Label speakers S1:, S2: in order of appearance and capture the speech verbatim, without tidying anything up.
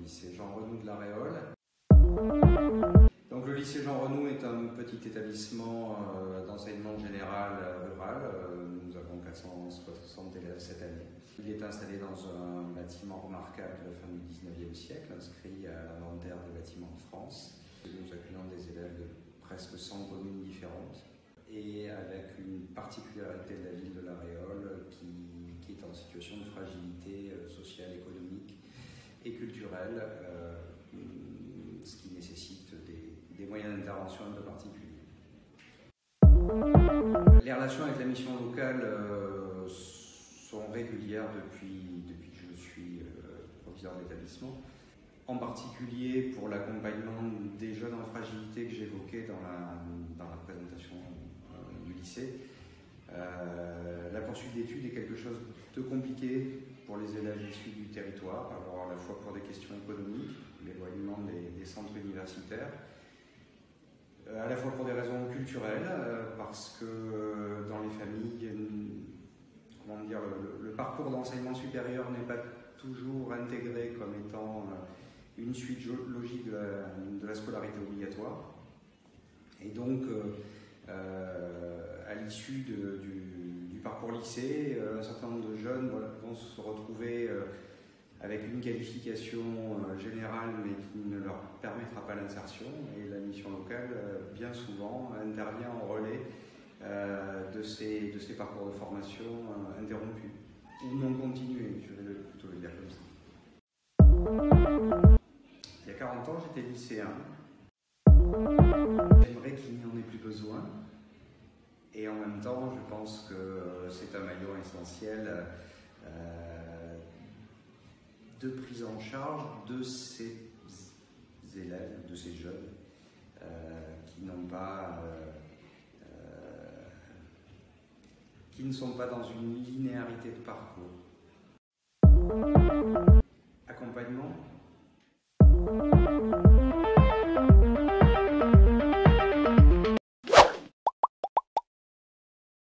S1: lycée Jean Renoux de La Réole. Donc le lycée Jean Renoux est un petit établissement euh, d'enseignement général euh, rural. Euh, nous avons quatre cent soixante élèves cette année. Il est installé dans un bâtiment remarquable de la fin du dix-neuvième siècle, inscrit à l'inventaire des bâtiments de France. Nous accueillons des élèves de presque cent communes différentes et avec une particularité de la ville de La Réole qui, qui est en situation de fragilité sociale, économique et culturelle, euh, ce qui nécessite des, des moyens d'intervention un peu particuliers. Les relations avec la mission locale euh, sont régulières depuis, depuis que je suis euh, proviseur d'établissement. En particulier pour l'accompagnement des jeunes en fragilité que j'évoquais dans la, dans la présentation euh, du lycée. Euh, la poursuite d'études est quelque chose de compliqué pour les élèves issus du territoire, alors à la fois pour des questions économiques, l'éloignement des, des centres universitaires, euh, à la fois pour des raisons culturelles, euh, parce que euh, dans les familles, une, comment dire, le, le parcours d'enseignement supérieur n'est pas toujours intégré comme étant euh, une suite logique de la, de la scolarité obligatoire. Et donc, euh, euh, à l'issue du, du parcours lycée, euh, un certain nombre de jeunes voilà, vont se retrouver euh, avec une qualification euh, générale, mais qui ne leur permettra pas l'insertion. Et la mission locale, euh, bien souvent, intervient en relais euh, de, ces, de ces parcours de formation euh, interrompus, ou non continués, je vais plutôt le dire comme ça. Il y a quarante ans, j'étais lycéen. J'aimerais qu'il n'y en ait plus besoin. Et en même temps, je pense que c'est un maillon essentiel euh, de prise en charge de ces élèves, de ces jeunes euh, qui n'ont pas, euh, euh, qui ne sont pas dans une linéarité de parcours.